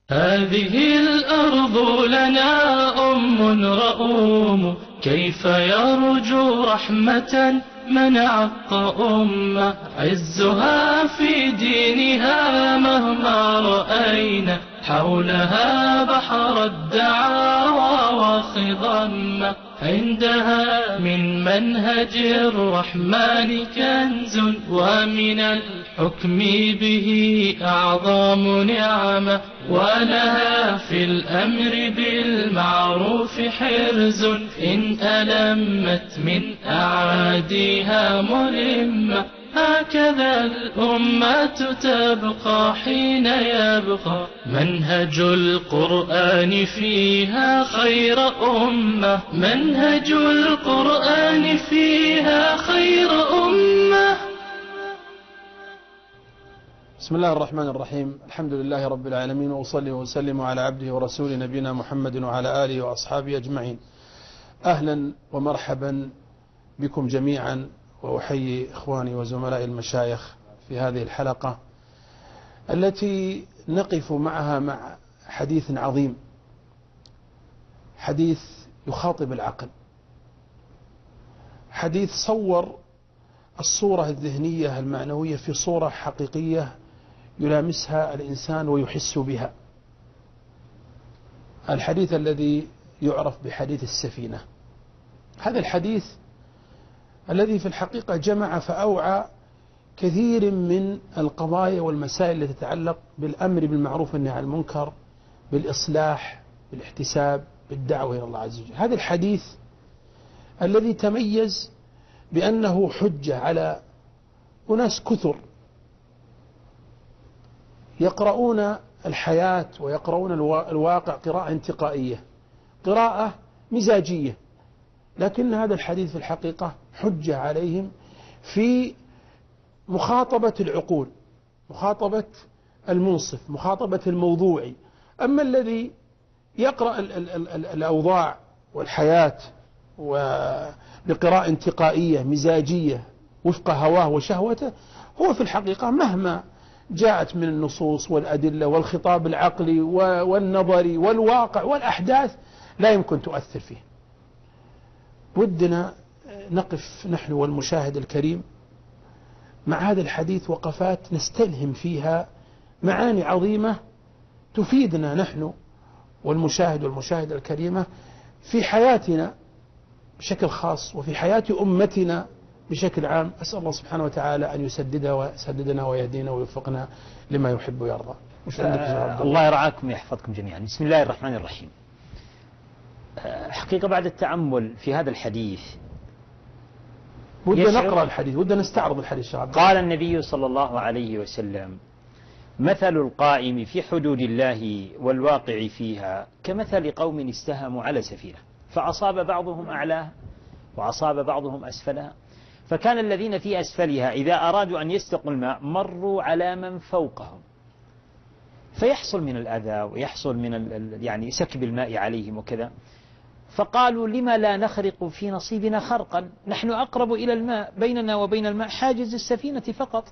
هذه الأرض لنا رؤوم، كيف يرجو رحمة من عق أمة؟ عزها في دينها مهما رأينا، حولها بحر الدعاوى وخضم، عندها من منهج الرحمن كنز، ومن الحكم به أعظم نعمة، ولها في الأمر بالمعروف حرز، إن ألمت من أعاديها ملمة. هكذا الأمة تبقى حين يبقى منهج القرآن فيها خير أمة، منهج القرآن فيها خير أمة. بسم الله الرحمن الرحيم. الحمد لله رب العالمين، وأصلي وأسلم على عبده ورسوله نبينا محمد وعلى آله وأصحابه أجمعين. أهلا ومرحبا بكم جميعا، وأحيي إخواني وزملائي المشايخ في هذه الحلقة التي نقف معها مع حديث عظيم، حديث يخاطب العقل، حديث صور الصورة الذهنية المعنوية في صورة حقيقية يلامسها الإنسان ويحس بها. الحديث الذي يعرف بحديث السفينة، هذا الحديث الذي في الحقيقة جمع فأوعى كثير من القضايا والمسائل التي تتعلق بالأمر بالمعروف والنهي عن المنكر، بالإصلاح، بالاحتساب، بالدعوة إلى الله عز وجل. هذا الحديث الذي تميز بأنه حجة على أناس كثر يقرؤون الحياة ويقرؤون الواقع قراءة انتقائية، قراءة مزاجية، لكن هذا الحديث في الحقيقة حجة عليهم في مخاطبة العقول، مخاطبة المنصف، مخاطبة الموضوعي. أما الذي يقرأ الأوضاع والحياة بقراءة انتقائية مزاجية وفق هواه وشهوته، هو في الحقيقة مهما جاءت من النصوص والأدلة والخطاب العقلي والنظري والواقع والأحداث لا يمكن تؤثر فيه. ودنا نقف نحن والمشاهد الكريم مع هذا الحديث وقفات نستلهم فيها معاني عظيمة تفيدنا نحن والمشاهد والمشاهدة الكريمة في حياتنا بشكل خاص وفي حياة أمتنا بشكل عام. أسأل الله سبحانه وتعالى أن يسددنا ويهدينا ويوفقنا لما يحب ويرضى. الله يرعاكم ويحفظكم جميعا. بسم الله الرحمن الرحيم. حقيقة بعد التأمل في هذا الحديث ودنا نقرأ الحديث، ودنا نستعرض الحديث. قال النبي صلى الله عليه وسلم: مثل القائم في حدود الله والواقع فيها كمثل قوم استهموا على سفينة، فأصاب بعضهم أعلاها وأصاب بعضهم أسفلها، فكان الذين في أسفلها إذا أرادوا أن يستقوا الماء مروا على من فوقهم، فيحصل من الأذى ويحصل من يعني سكب الماء عليهم وكذا. فقالوا: لما لا نخرق في نصيبنا خرقا، نحن أقرب إلى الماء، بيننا وبين الماء حاجز السفينة فقط.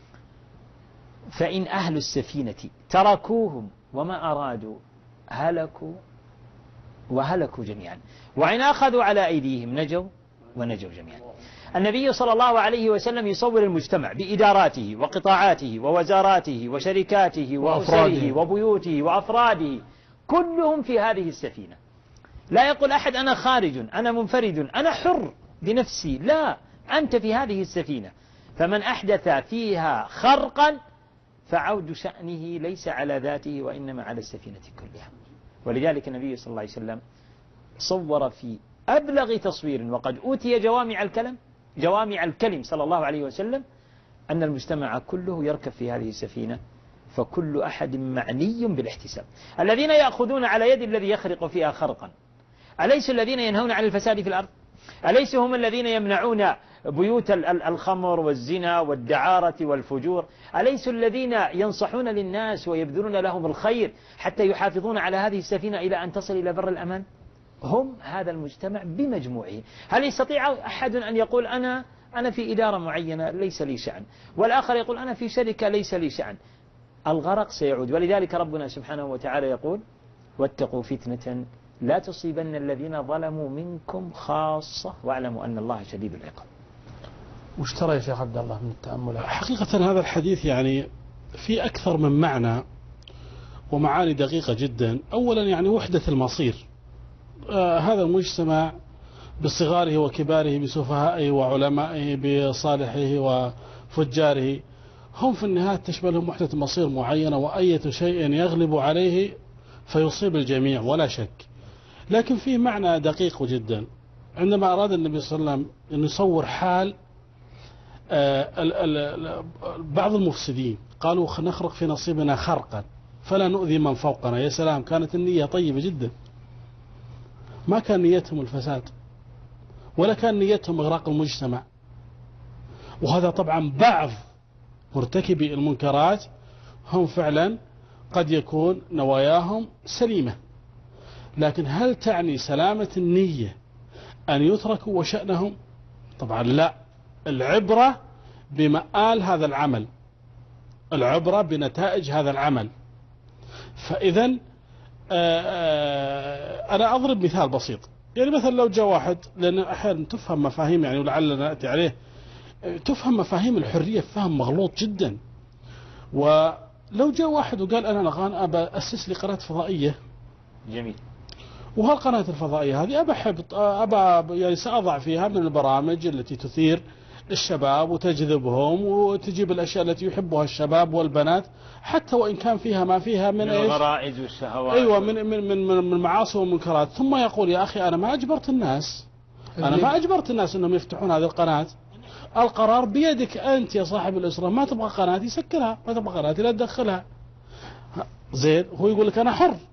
فإن أهل السفينة تركوهم وما أرادوا هلكوا وهلكوا جميعا، وإن أخذوا على أيديهم نجوا ونجوا جميعا. النبي صلى الله عليه وسلم يصور المجتمع بإداراته وقطاعاته ووزاراته وشركاته وأسره وبيوته وأفراده، كلهم في هذه السفينة. لا يقول أحد أنا خارج، أنا منفرد، أنا حر بنفسي، لا، أنت في هذه السفينة. فمن أحدث فيها خرقا فعود شأنه ليس على ذاته وإنما على السفينة كلها. ولذلك النبي صلى الله عليه وسلم صور في أبلغ تصوير، وقد أوتي جوامع الكلم صلى الله عليه وسلم، أن المجتمع كله يركب في هذه السفينة، فكل أحد معني بالاحتساب. الذين يأخذون على يد الذي يخرق فيها خرقا أليسوا الذين ينهون عن الفساد في الأرض؟ أليسوا هم الذين يمنعون بيوت الخمر والزنا والدعارة والفجور؟ أليسوا الذين ينصحون للناس ويبذلون لهم الخير حتى يحافظون على هذه السفينة إلى أن تصل إلى بر الأمان؟ هم هذا المجتمع بمجموعه. هل يستطيع أحد أن يقول أنا في إدارة معينة ليس لي شأن، والآخر يقول أنا في شركة ليس لي شأن؟ الغرق سيعود. ولذلك ربنا سبحانه وتعالى يقول واتقوا فتنة لا تصيبن الذين ظلموا منكم خاصة واعلموا أن الله شديد العقاب. وش ترى يا شيخ عبد الله من التأملات؟ حقيقة هذا الحديث يعني في أكثر من معنى ومعاني دقيقة جدا. أولا يعني وحدة المصير، هذا المجتمع بصغاره وكباره بسفهائه وعلمائه بصالحه وفجاره هم في النهاية تشملهم وحدة مصير معينة، وأية شيء يغلب عليه فيصيب الجميع ولا شك. لكن في معنى دقيق جدا عندما أراد النبي صلى الله عليه وسلم أن يصور حال بعض المفسدين، قالوا نخرق في نصيبنا خرقا فلا نؤذي من فوقنا. يا سلام، كانت النية طيبة جدا، ما كان نيتهم الفساد ولا كان نيتهم إغراق المجتمع. وهذا طبعا بعض مرتكبي المنكرات هم فعلا قد يكون نواياهم سليمة، لكن هل تعني سلامة النية أن يتركوا وشأنهم؟ طبعا لا. العبرة بمآل هذا العمل، العبرة بنتائج هذا العمل. فإذا أنا أضرب مثال بسيط. يعني مثلا لو جاء واحد، لأن أحيانا تفهم مفاهيم يعني ولعلنا نأتي عليه، تفهم مفاهيم الحرية فهم مغلوط جدا. ولو جاء واحد وقال أنا الآن أبى أسس لي قناة فضائية، جميل، وهالقناة الفضائية هذه أبى يعني سأضع فيها من البرامج التي تثير الشباب وتجذبهم وتجيب الأشياء التي يحبها الشباب والبنات، حتى وإن كان فيها ما فيها من الغرائز والشهوات، أيوة، من المعاصي والمنكرات. ثم يقول يا أخي أنا ما أجبرت الناس، أنا ما أجبرت الناس أنهم يفتحون هذه القناة، القرار بيدك أنت يا صاحب الأسرة. ما تبغى قناة يسكرها، ما تبغى قناة لا تدخلها. زين، هو يقول لك أنا حر.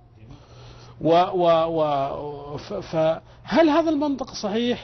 فهل هذا المنطق صحيح؟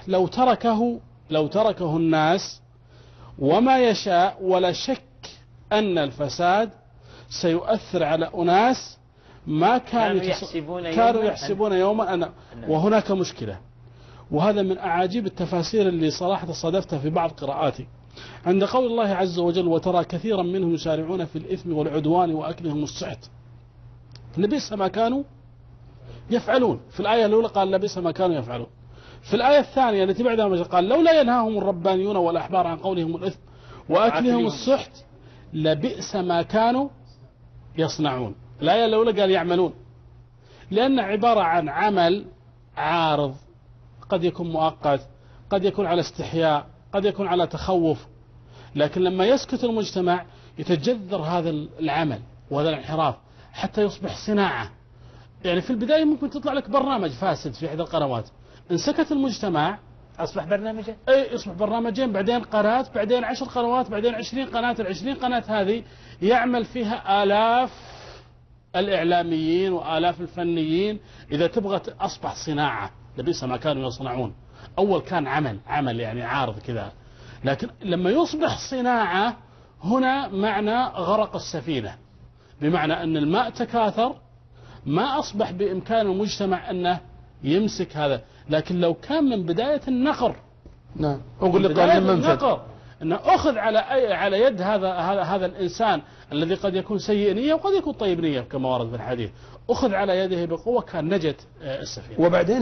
لو تركه الناس وما يشاء، ولا شك أن الفساد سيؤثر على أناس ما كانوا يحسبون يوما أن وهناك مشكلة. وهذا من أعاجيب التفاسير اللي صراحة صادفتها في بعض قراءاتي عند قول الله عز وجل وترى كثيرا منهم يسارعون في الإثم والعدوان وأكلهم السحت لبئس ما كانوا يفعلون. في الآية الأولى قال لبئس ما كانوا يفعلون. في الآية الثانية التي بعدها قال لولا ينهاهم الربانيون والأحبار عن قولهم الإثم وأكلهم السحت لبئس ما كانوا يصنعون. الآية الأولى قال يعملون، لأن عبارة عن عمل عارض، قد يكون مؤقت، قد يكون على استحياء، قد يكون على تخوف. لكن لما يسكت المجتمع يتجذر هذا العمل وهذا الانحراف حتى يصبح صناعة. يعني في البداية ممكن تطلع لك برنامج فاسد في إحدى القنوات، إن سكت المجتمع أصبح برنامجين، يصبح برنامجين، بعدين قناة، بعدين 10 قنوات، بعدين 20 قناة. ال20 قناة هذه يعمل فيها آلاف الإعلاميين وآلاف الفنيين. إذا تبغى أصبح صناعة، لبئس ما كانوا يصنعون. أول كان عمل يعني عارض كذا، لكن لما يصبح صناعة هنا معنى غرق السفينة، بمعنى أن الماء تكاثر، ما أصبح بإمكان المجتمع أنه يمسك هذا. لكن لو كان من بداية النقر، نعم، أقول لك المنفذ أنه أخذ على يد هذا الإنسان الذي قد يكون سيء نية وقد يكون طيب نية كما ورد في الحديث، أخذ على يده بقوة كان نجت السفينة. وبعدين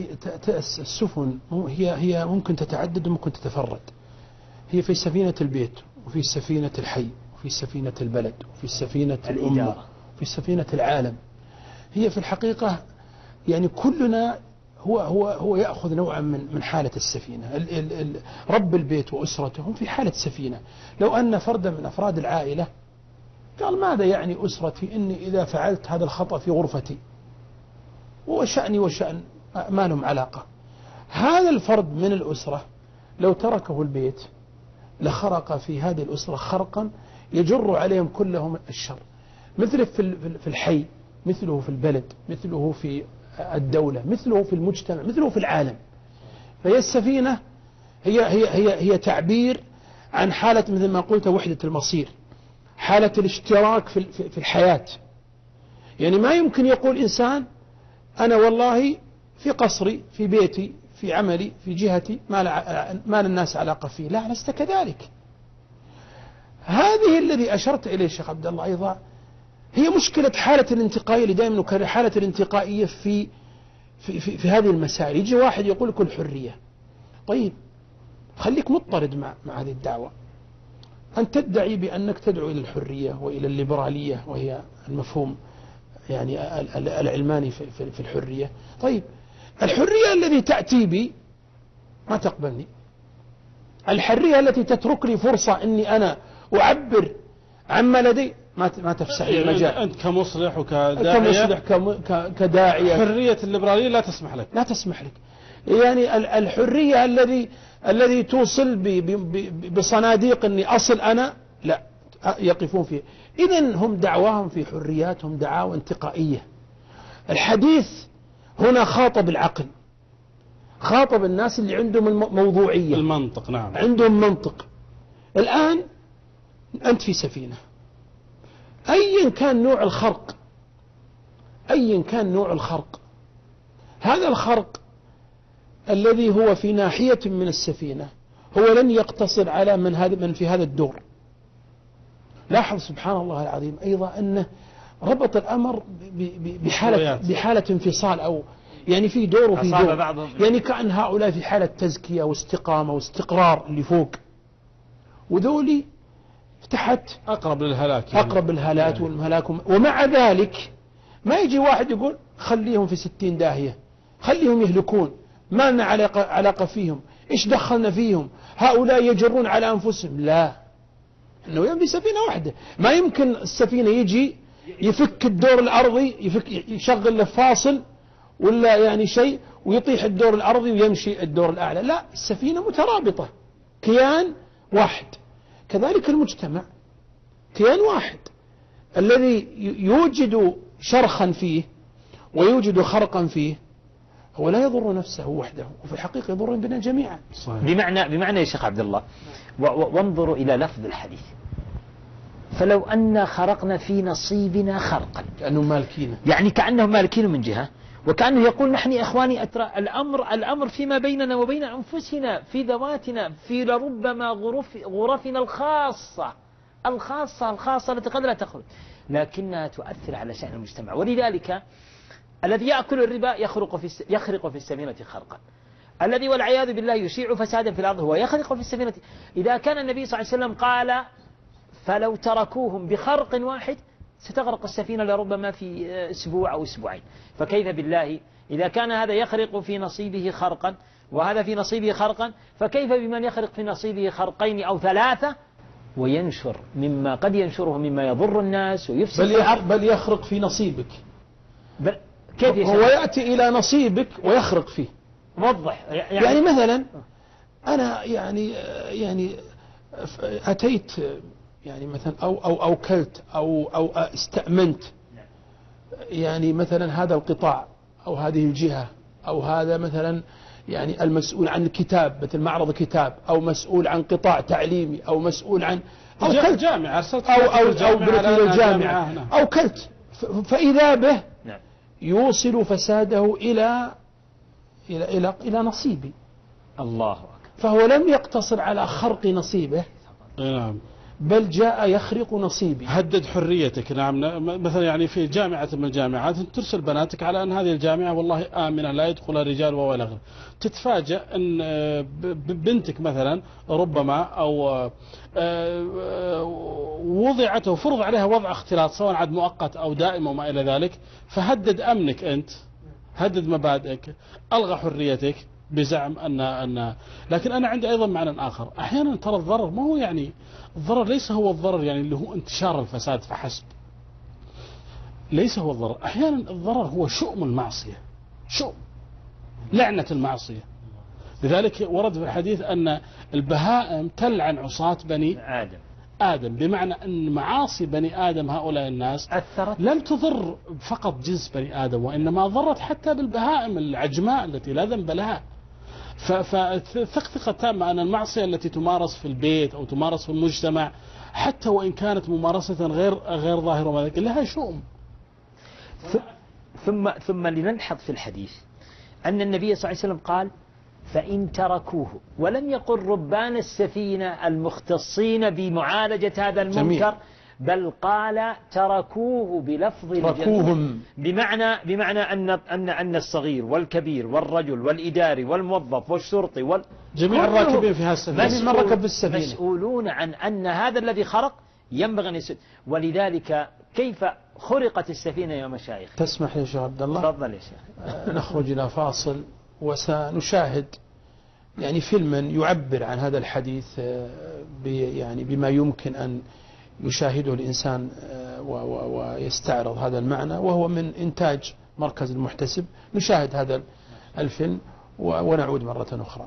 السفن هي ممكن تتعدد وممكن تتفرد. هي في سفينة البيت، وفي سفينة الحي، وفي سفينة البلد، وفي سفينة الأمة، وفي سفينة العالم. هي في الحقيقة يعني كلنا هو يأخذ نوعا من حالة السفينة. رب البيت وأسرته هم في حالة سفينة. لو أن فردا من أفراد العائلة قال ماذا يعني أسرتي إني إذا فعلت هذا الخطأ في غرفتي وشأني وشأن ما لهم علاقة. هذا الفرد من الأسرة لو تركه البيت لخرق في هذه الأسرة خرقا يجر عليهم كلهم الشر، مثله في الحي، مثله في البلد، مثله في الدولة، مثله في المجتمع، مثله في العالم. فهي السفينة هي تعبير عن حالة مثل ما قلت وحدة المصير، حالة الاشتراك في الحياة. يعني ما يمكن يقول إنسان أنا والله في قصري، في بيتي، في عملي، في جهتي ما للناس علاقة فيه. لا، لست كذلك. هذه الذي أشرت إليه الشيخ عبد الله أيضا هي مشكلة حالة الانتقائية اللي دائما نكرر، حالة الانتقائية في هذه المسائل. يجي واحد يقول لك الحرية، طيب خليك مضطرد مع هذه الدعوة. أنت تدعي بأنك تدعو إلى الحرية وإلى الليبرالية، وهي المفهوم يعني العلماني في الحرية. طيب الحرية الذي تأتي بي ما تقبلني، الحرية التي تترك لي فرصة أني أنا أعبر عما لدي ما تفسح لي المجال. أنت كمصلح وكداعية، كداعية، حرية الليبرالية لا تسمح لك، لا تسمح لك. يعني الحرية الذي توصل بصناديق أني أصل أنا، لا يقفون فيه. إذن هم دعواهم في حرياتهم دعاوى انتقائية. الحديث هنا خاطب العقل، خاطب الناس اللي عندهم موضوعية، المنطق، نعم، عندهم منطق. الآن أنت في سفينة، أيا كان نوع الخرق، أيا كان نوع الخرق، هذا الخرق الذي هو في ناحية من السفينة هو لن يقتصر على من في هذا الدور. لاحظ سبحان الله العظيم أيضا أنه ربط الأمر بحالة انفصال، أو يعني في دور وفي دور، يعني كأن هؤلاء في حالة تزكية واستقامة واستقرار اللي فوق، وذولي تحت أقرب للهلاك، أقرب الهلاك والمهلاك. ومع ذلك ما يجي واحد يقول خليهم في 60 داهية، خليهم يهلكون، ما لنا علاقة فيهم، إيش دخلنا فيهم، هؤلاء يجرون على أنفسهم. لا، إنه يمضي سفينة واحدة. ما يمكن السفينة يجي يفك الدور الأرضي، يشغل له فاصل ولا يعني شيء ويطيح الدور الأرضي ويمشي الدور الأعلى. لا، السفينة مترابطة، كيان واحد. كذلك المجتمع كيان واحد، الذي يوجد شرخا فيه ويوجد خرقا فيه هو لا يضر نفسه وحده، وفي الحقيقة يضر بنا جميعا. بمعنى يا شيخ عبد الله، وانظروا إلى لفظ الحديث، فلو أن خرقنا في نصيبنا خرقا، كأنه مالكين، يعني كأنهم مالكين من جهة، وكأنه يقول نحن إخواني أترى الأمر فيما بيننا وبين أنفسنا، في ذواتنا، في لربما غرفنا الخاصة التي قد لا تخرج، لكنها تؤثر على شأن المجتمع. ولذلك الذي يأكل الربا يخرق في السفينة خرقا، الذي والعياذ بالله يشيع فسادا في الأرض هو يخرق في السفينة. إذا كان النبي صلى الله عليه وسلم قال فلو تركوهم بخرق واحد ستغرق السفينة لربما في أسبوع أو أسبوعين، فكيف بالله إذا كان هذا يخرق في نصيبه خرقا وهذا في نصيبه خرقا، فكيف بمن يخرق في نصيبه خرقين أو ثلاثة وينشر مما قد ينشره مما يضر الناس ويفسد بل يخرق في نصيبك. كيف هو يأتي إلى نصيبك ويخرق فيه. وضح يعني مثلا أنا يعني أتيت يعني مثلا أو أوكلت أو استأمنت يعني مثلا هذا القطاع أو هذه الجهة أو هذا مثلا يعني المسؤول عن الكتاب مثل معرض كتاب، أو مسؤول عن قطاع تعليمي، أو مسؤول عن أو جامعة أو بريد الجامعة أو كلت، فإذا به يوصل فساده إلى نصيبي. الله أكبر. فهو لم يقتصر على خرق نصيبه، نعم، بل جاء يخرق نصيبي. هدد حريتك. نعم، مثلا يعني في جامعة من الجامعات ترسل بناتك على أن هذه الجامعة والله آمنة لا يدخل رجال ولا غير، تتفاجأ أن بنتك مثلا ربما أو وضعت وفرض عليها وضع اختلاط سواء عاد مؤقت أو دائم وما إلى ذلك، فهدد أمنك أنت، هدد مبادئك، ألغى حريتك بزعم أن لكن أنا عندي أيضا معنى آخر. أحيانا ترى الضرر ما هو يعني الضرر ليس هو الضرر يعني اللي هو انتشار الفساد فحسب، ليس هو الضرر. أحيانا الضرر هو شؤم المعصية، شؤم لعنة المعصية. لذلك ورد في الحديث أن البهائم تلعن عصاة بني آدم، بمعنى أن معاصي بني آدم هؤلاء الناس أثرت لم تضر فقط جنس بني آدم، وإنما ضرت حتى بالبهائم العجماء التي لا ذنب لها. فثقة تامة أن المعصية التي تمارس في البيت أو تمارس في المجتمع حتى وإن كانت ممارسة غير ظاهرة وذلك لها شؤم. ثم لنلحظ في الحديث أن النبي صلى الله عليه وسلم قال فإن تركوه، ولم يقل ربان السفينة المختصين بمعالجة هذا المنكر بل قال تركوه بلفظ الجمع، بمعنى أن الصغير والكبير والرجل والإداري والموظف والشرطي جميع الراكبين في هذا السفينة مسؤولون عن أن هذا الذي خرق ينبغي أن يسد. ولذلك كيف خرقت السفينة يا مشايخ؟ تسمح لي شيخ عبد الله؟ تفضل يا شيخ. نخرج إلى فاصل وسنشاهد يعني فيلما يعبر عن هذا الحديث يعني بما يمكن أن يشاهده الإنسان ويستعرض هذا المعنى، وهو من إنتاج مركز المحتسب. نشاهد هذا الفيلم ونعود مرة أخرى.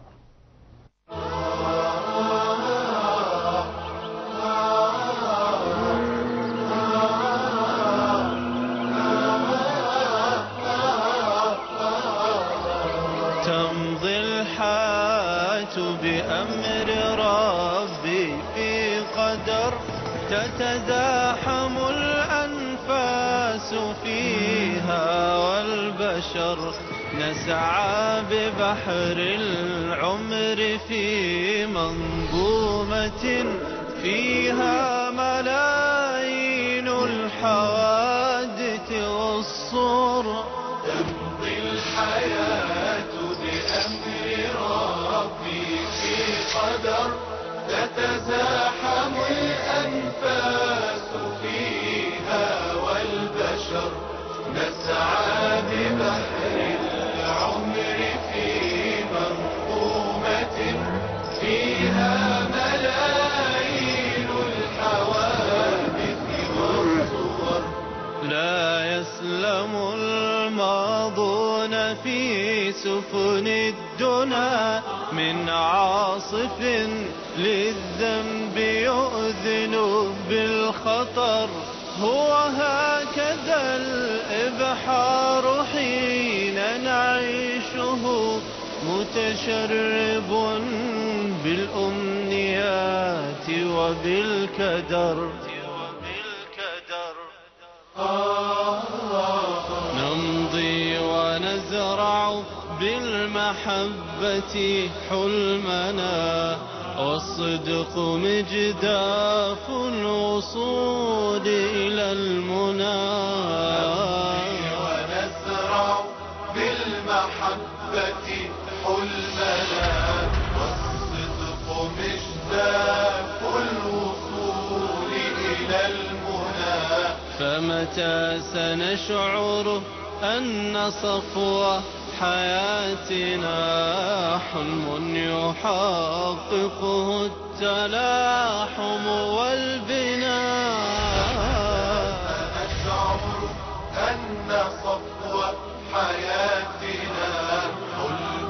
تمضي الحياة بأمر ربي في قدر، تتزاحم الأنفاس فيها والبشر، نسعى ببحر العمر في منظومة فيها ملايين الحوادث والصور. تمضي الحياة بأمر ربي في قدر، تتزاحم الأنفاس فيها والبشر، نسعى ببحر العمر في منظومة فيها ملايين الحوادث والصور. لا يسلم الماضون في سفن الدنا من عاصف للذنب يؤذن بالخطر. هو هكذا الإبحار حين نعيشه، متشرب بالأمنيات وبالكدر. نمضي ونزرع بالمحبة حلمنا، والصدق مجداف الوصول إلى المنى. نمضي ونزرع بالمحبة حلمنا، والصدق مجداف الوصول إلى المنى. فمتى سنشعر أن صفوة حياتنا حلم يحققه التلاحم والبناء؟ نشعر أن صفوة حياتنا حلم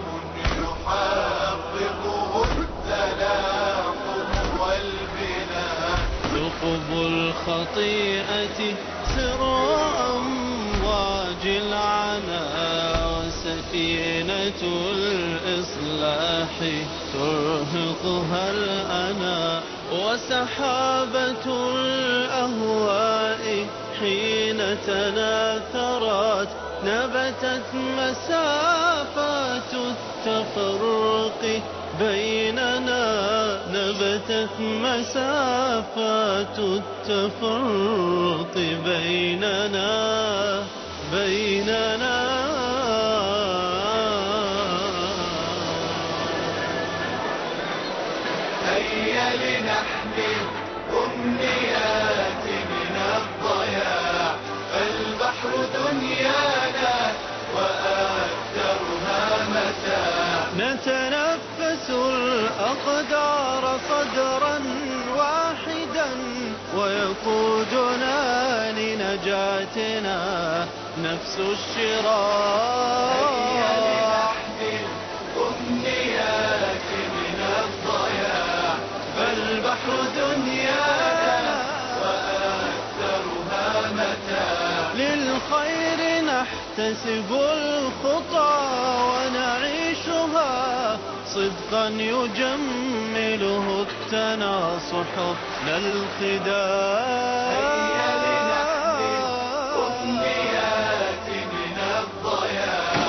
يحققه التلاحم والبناء. ثقب الخطيئة سر أمواج العنا، سفينة الإصلاح ترهقها الأنا، وسحابة الأهواء حين تناثرت نبتت مسافات التفرق بيننا. نبتت مسافات التفرق بيننا. هيا لنحمل أمنيات من الضياع، فالبحر دنيانا وأكثرها متاع. نتنفس الأقدار صدرا واحدا، ويقودنا لنجاتنا نفس الشراع. هيا لنحمل أمنيات من الضياع، فالبحر دنيانا وأكثرها متاع. للخير نحتسب الخطى ونعيشها، صدقا يجمله التناصح لا الخداع. هيا لنحمل أمنيات من الضياع،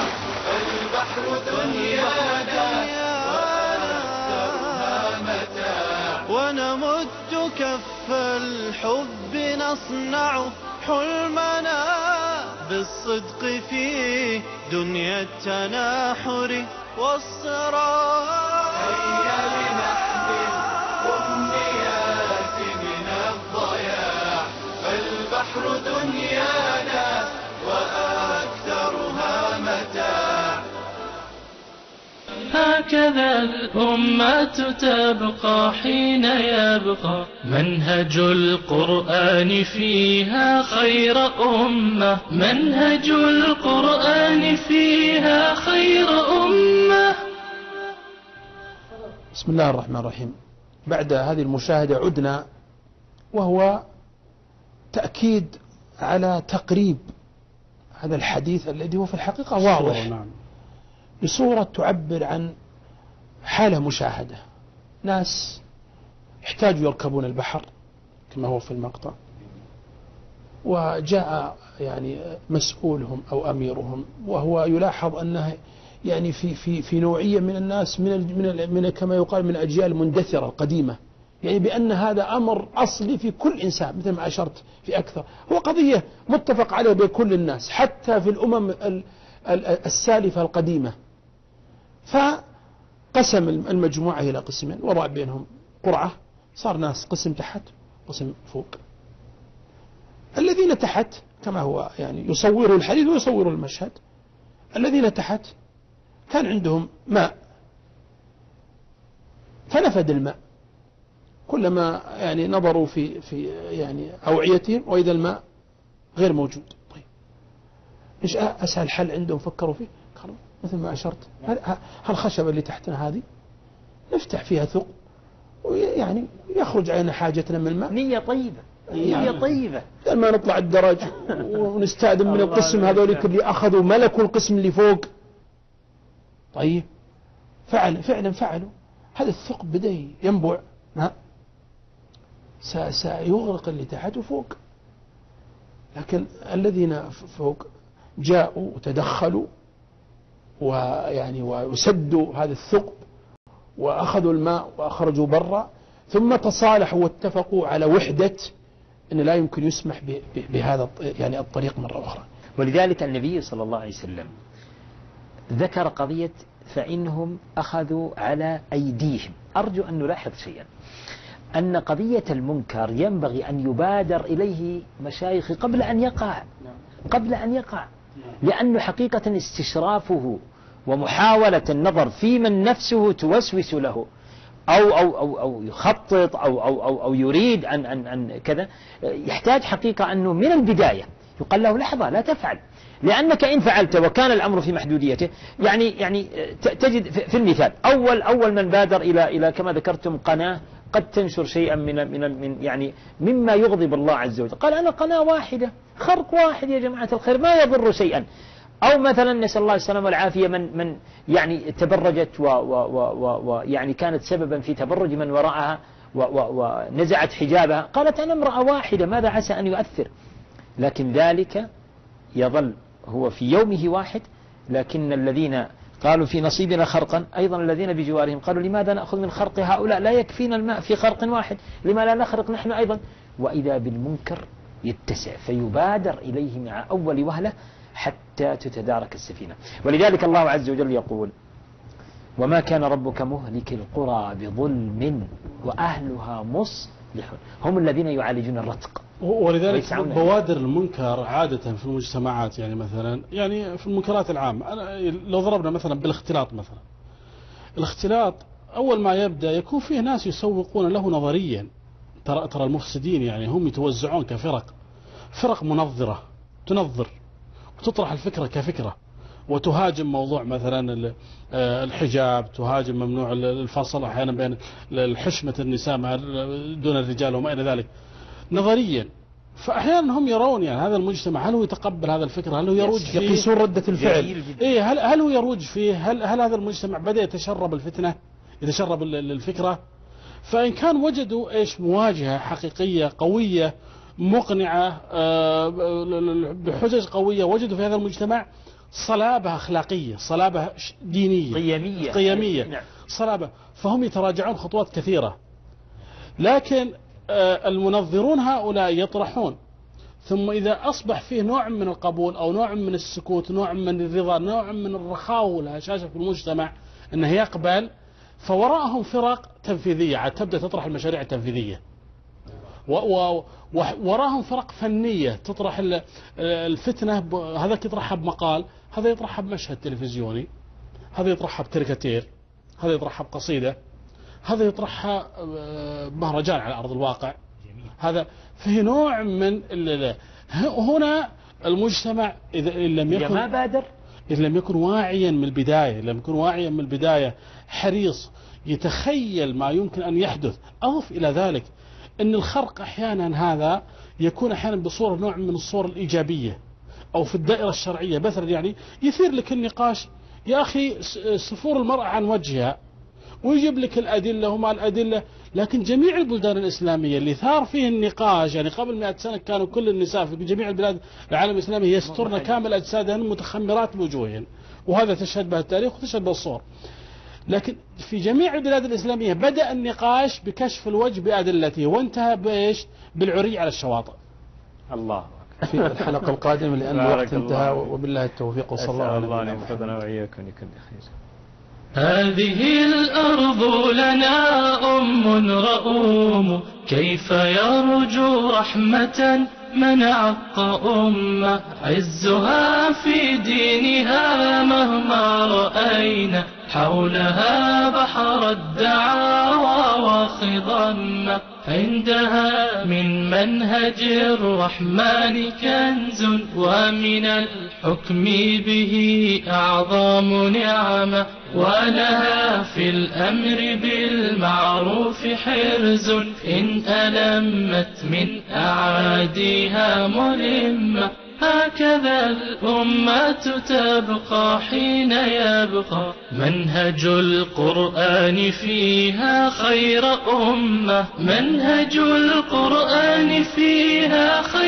فالبحر دنيانا وأكثرها متاع. ونمد كف الحب نصنع حلمنا بالصدق في دنيا التناحر والصراع. هيا لنحمل أمنيات من الضياع، فالبحر دنيانا وأكثرها متاع. هكذا الأمة تبقى حين يبقى منهج القرآن فيها خير أمة، منهج القرآن فيها خير أمة. بسم الله الرحمن الرحيم. بعد هذه المشاهدة عدنا، وهو تأكيد على تقريب هذا الحديث الذي هو في الحقيقة واضح بصورة تعبر عن حالة مشاهدة. ناس احتاجوا يركبون البحر كما هو في المقطع، وجاء يعني مسؤولهم أو أميرهم، وهو يلاحظ أنه يعني في نوعية من الناس من كما يقال من أجيال مندثرة قديمة، يعني بأن هذا أمر أصلي في كل إنسان مثل ما أشرت في أكثر، هو قضية متفق عليها بكل الناس حتى في الأمم السالفة القديمة. فقسم المجموعة إلى قسمين، وضع بينهم قرعة، صار ناس قسم تحت قسم فوق. الذين تحت كما هو يعني يصوروا الحديث ويصوروا المشهد، الذين تحت كان عندهم ماء، فنفد الماء كلما يعني نظروا في يعني أوعيتهم وإذا الماء غير موجود. طيب إيش أسهل حل عندهم فكروا فيه؟ قالوا مثل ما أشرت، هالخشبة اللي تحتنا هذه نفتح فيها ثقب ويعني يخرج علينا حاجتنا من الماء. نية طيبة، نية طيبة. لما نطلع الدرج ونستأذن من القسم هذولك اللي أخذوا ملكوا القسم اللي فوق. طيب فعلا فعلوا. هذا الثقب بدأ ينبع، سيغرق اللي تحت وفوق. لكن الذين فوق جاءوا وتدخلوا ويعني وسدوا هذا الثقب وأخذوا الماء وأخرجوا برا، ثم تصالحوا واتفقوا على وحدة أن لا يمكن يسمح بهذا يعني الطريق مرة أخرى. ولذلك النبي صلى الله عليه وسلم ذكر قضية فإنهم أخذوا على أيديهم. أرجو أن نلاحظ شيئا، أن قضية المنكر ينبغي أن يبادر إليه مشايخ قبل أن يقع، لأنه حقيقة استشرافه ومحاولة النظر في من نفسه توسوس له أو يخطط أو يريد أن كذا، يحتاج حقيقة أنه من البداية يقال له لحظة لا تفعل، لأنك إن فعلت وكان الأمر في محدوديته يعني تجد في المثال أول من بادر إلى كما ذكرتم قناة قد تنشر شيئا من يعني مما يغضب الله عز وجل، قال أنا قناة واحدة، خرق واحد يا جماعة الخير ما يضر شيئا. أو مثلا نسأل الله السلامة والعافية من يعني تبرجت ويعني كانت سببا في تبرج من وراءها ونزعت حجابها، قالت أنا امرأة واحدة ماذا عسى أن يؤثر. لكن ذلك يظل هو في يومه واحد، لكن الذين قالوا في نصيبنا خرقا أيضا الذين بجوارهم قالوا لماذا نأخذ من خرق هؤلاء، لا يكفينا الماء في خرق واحد، لما لا نخرق نحن أيضا. وإذا بالمنكر يتسع فيبادر إليه مع أول وهلة حتى تتدارك السفينة. ولذلك الله عز وجل يقول وما كان ربك مهلك القرى بظلم وأهلها مصلحون، هم الذين يعالجون الرتق. ولذلك بوادر المنكر عادة في المجتمعات يعني مثلا يعني في المنكرات العامة، لو ضربنا مثلا بالاختلاط مثلا، الاختلاط أول ما يبدأ يكون فيه ناس يسوقون له نظريا، ترى المفسدين يعني هم يتوزعون فرق منظرة تنظر وتطرح الفكرة كفكرة وتهاجم موضوع مثلا الحجاب، تهاجم ممنوع الفصل أحيانا بين الحشمة النساء دون الرجال وما إلى ذلك نظريا. فأحيانا هم يرون يعني هذا المجتمع هل هو يتقبل هذا الفكرة، هل هو يروج فيه، يقيسون ردة الفعل، هل هو يروج فيه، هل هذا المجتمع بدأ يتشرب الفتنة، يتشرب الفكرة. فإن كان وجدوا مواجهة حقيقية قوية مقنعة بحجج قوية، وجدوا في هذا المجتمع صلابة أخلاقية، صلابة دينية، قيمية، صلابة، فهم يتراجعون خطوات كثيرة. لكن المنظرون هؤلاء يطرحون، ثم إذا أصبح فيه نوع من القبول أو نوع من السكوت، نوع من الرضا، نوع من الرخاء والهشاشة في المجتمع أنه يقبل، فوراءهم فرق تنفيذية عاد تبدأ تطرح المشاريع التنفيذية، وراهم فرق فنية تطرح الفتنة، هذا يطرحها بمقال، هذا يطرحها بمشهد تلفزيوني، هذا يطرحها بكاريكاتير، هذا يطرحها بقصيدة، هذا يطرحها مهرجان على أرض الواقع. هذا فيه نوع من هنا المجتمع إذا لم يكن واعيا من البداية، لم يكن واعيا من البداية حريص يتخيل ما يمكن أن يحدث. أضف إلى ذلك أن الخرق أحيانا هذا يكون أحيانا بصورة نوع من الصور الإيجابية أو في الدائرة الشرعية، مثلا يعني يثير لك النقاش يا أخي سفور المرأة عن وجهها، ويجيب لك الأدلة وما الأدلة، لكن جميع البلدان الإسلامية اللي ثار فيه النقاش، يعني قبل 100 سنة كانوا كل النساء في جميع البلاد العالم الإسلامي يسترن كامل أجسادهن متخمرات بوجوههن، وهذا تشهد به التاريخ وتشهد به الصور. لكن في جميع البلاد الإسلامية بدأ النقاش بكشف الوجه بأدلته، وانتهى بإيش؟ بالعري على الشواطئ. الله في الحلقة القادمة لأن الوقت انتهى، وبالله التوفيق وصلى الله عليه وسلم. الله أن يحفظنا وإياكم لكل خير. هذه الأرض لنا أم رؤوم، كيف يرجو رحمة من عق أمة، عزها في دينها مهما رأينا، حولها بحر الدعاوى وخضم، عندها من منهج الرحمن كنز، ومن الحكم به أعظم نعمة، ولها في الأمر بالمعروف حرز، إن ألمت من أعاديها ملمة. هكذا الأمة تبقى حين يبقى منهج القرآن فيها خير أمة، منهج القرآن فيها خير